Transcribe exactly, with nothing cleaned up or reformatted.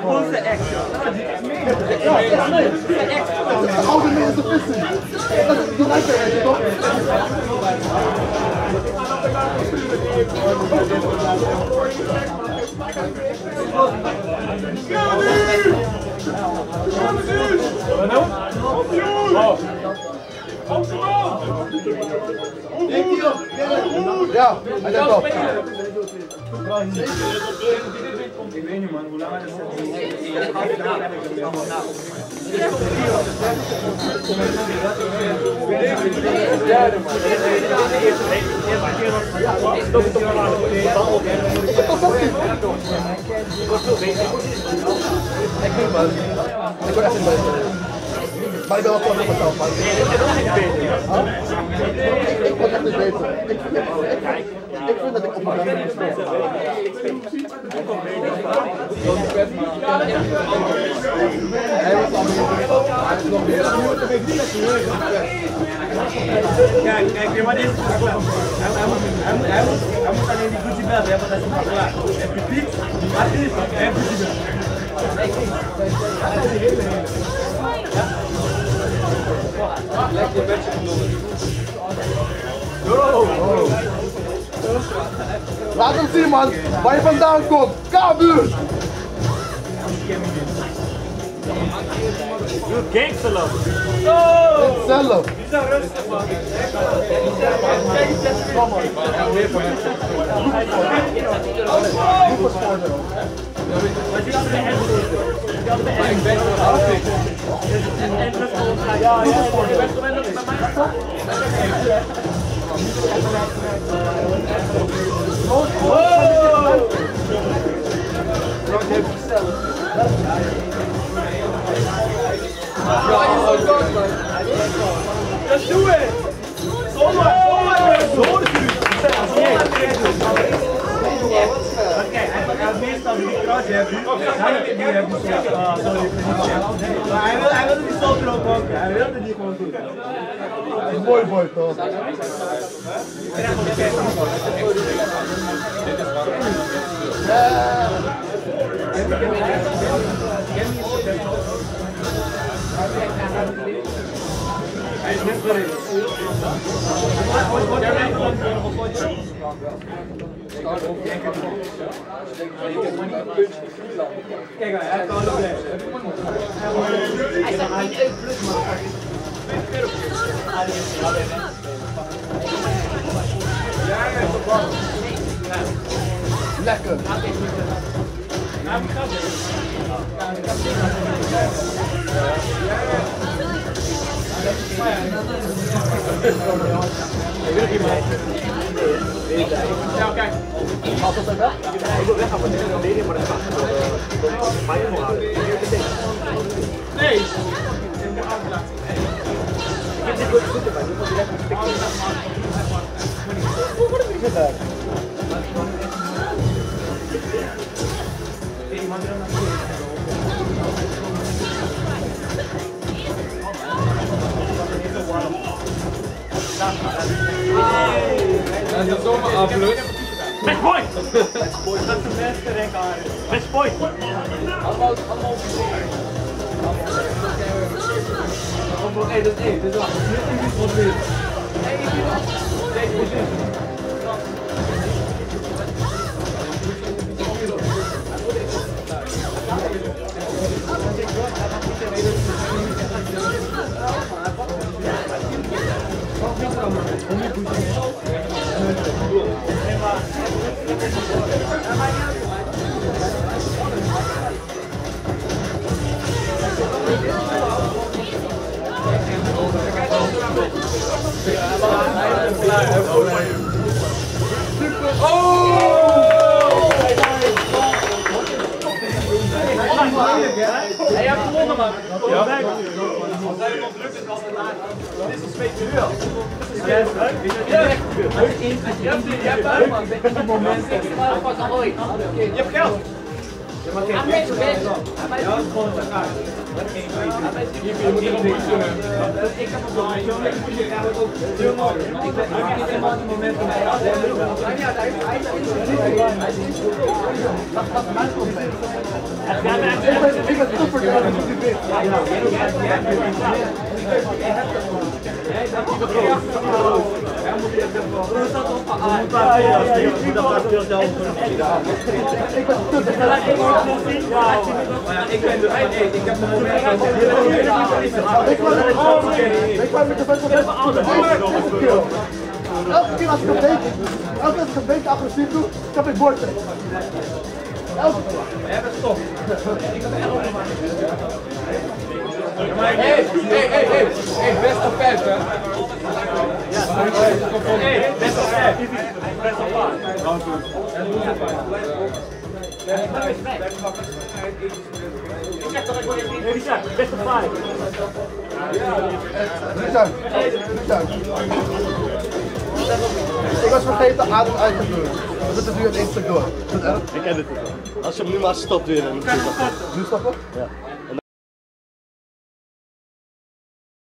Gewoon zijn ex. Ja, echt nee. Dat is de oude mensen vissen. Dat is de lijkerheid, toch? Ja, hij denkt dat. Ik weet niet man, hoe lang het is. Maar ik ben wel gewoon met mezelf. Ik word echt niet beter. Ik vind dat ik op mijn gang moet spelen. Hij was al meer. Kijk, kijk, maar dit is klaar. Hij moet alleen die Gucci belt hebben, dat is niet klaar. Heb je piek? Wat is het? Hij heeft Gucci belt. Lekker bedje genomen. Oh. Laat hem zien man, waar je vandaan komt. K-buurt! Doe gangster love. Oh! Zelf. Miza rustig man. Ik ben er al. Ja, ja, je bent gewend dat ik bij mij sta. Just do it! Zomaar, zomaar! Zomaar! Oké, hij heeft meestal die kruis hebben. Hij heeft niet zo. Maar hij wilde die zo erop ook. Hij wilde die gewoon doen. Dat is mooi boy toch? Hij is net erin. Kijk, hij heeft al een plek. Hij staat niet één plus, maar lekker. Ja, kijk. Als dat weg? Ik wil weggaan van dit en maar dat gaat door mij gewoon. Nee. Ik heb dit goed zitten bij. Ik moet direct een stukje. Hoe wordt het niet daar? Dat is zomaar aflukt. Match point! Match point. Dat is de beste record. Match point! Allemaal, allemaal op één, dat is één. Dit is wel niet iets wat weer. Hij heeft gewonnen, man. Ja, als hij nog lukt, is altijd laag. Dit is een spectrueel. Ja, dat is leuk. Je hebt geld. Maar kijk, Hij is best. ja, dat is gewoon zijn kaart. Je moet er op moeten kunnen. Ik heb het wel, ik heb het ook heel mooi. Ik ben niet helemaal aan het moment van mij. Ja, hij is hij is dat is mijn probleem. Ik ben te verkeerd dat ik dit Ja, ja, ja. Jij bent die begroot. Hij moet je het wel. Hoe staat op? Ja, ja, ja. Dat gaat veel zelf. Ik ben te verkeerd. Ik ben de ik heb een moment van Ik wou met de best wel elke keer als ik een beetje, elke keer als ik een beetje agressief doe, heb ik bord. Elke keer. We hebben stop. Ik heb echt opgemaakt. Hé, hé, hé, hé. Hé, best of vijf, hè? Hé, best of vijf. Best of vijf. Ik zeg dat ik wel even niet zeg. Best of vijf. Miza, Miza. Ik was vergeten adem uit te doen. We zitten nu in één stuk door. Ik ken het niet. Als je hem nu maar stopt weer, dan moet je Nu stoppen? Ja.